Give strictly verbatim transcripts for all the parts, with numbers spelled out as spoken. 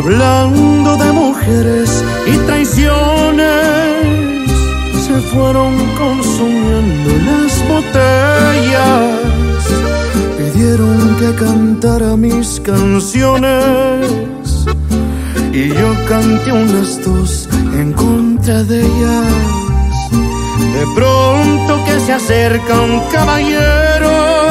Hablando de mujeres y traiciones, se fueron consumiendo las botellas. Pidieron que cantara mis canciones y yo canté unas dos en contra de ellas. De pronto que se acerca un caballero,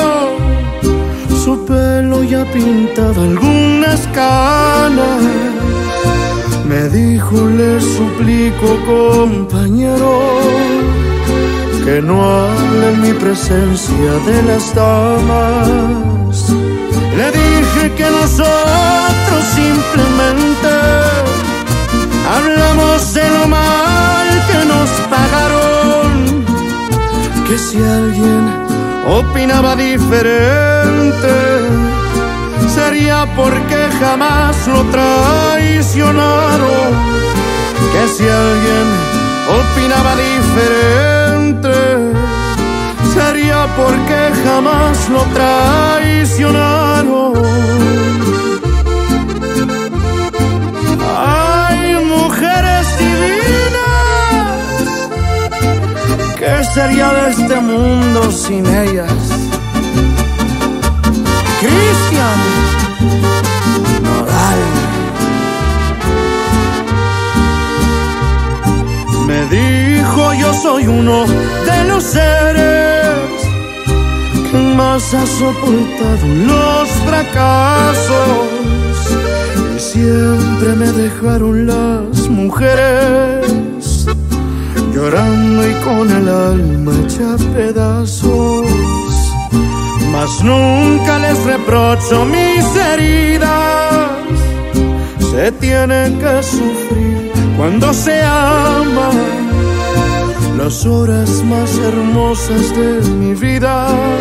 su pelo ya pintaba algunas canas. Me dijo, le suplico, compañero, que no hable en mi presencia de las damas. Le dije que nosotros simplemente hablamos de lo mal que nos pagaron, que si alguien opinaba diferente sería porque jamás lo traicionaron, que si alguien opinaba diferente sería porque jamás lo traicionaron. Ay, mujeres divinas, ¿qué sería de este mundo sin ellas? Cristian Nodal. Me dijo, yo soy uno de los seres que más ha soportado los fracasos, y siempre me dejaron las mujeres llorando y con el alma hecha pedazos. Mas nunca les reprocho mis heridas, se tiene que sufrir cuando se ama. Las horas más hermosas de mi vida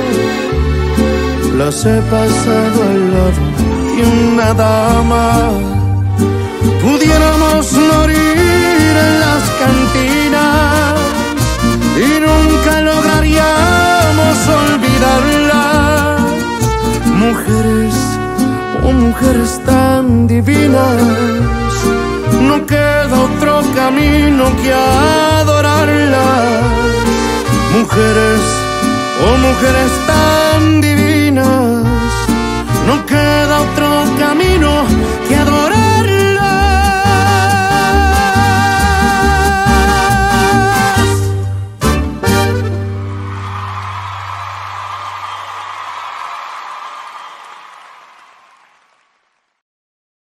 las he pasado al lado de una dama. Pudiéramos morir en las cantinas y nunca lograríamos olvidarlas. Mujeres, oh mujeres tan divinas, no queda otro camino que adorarlas. Mujeres, oh mujeres tan divinas, no queda otro camino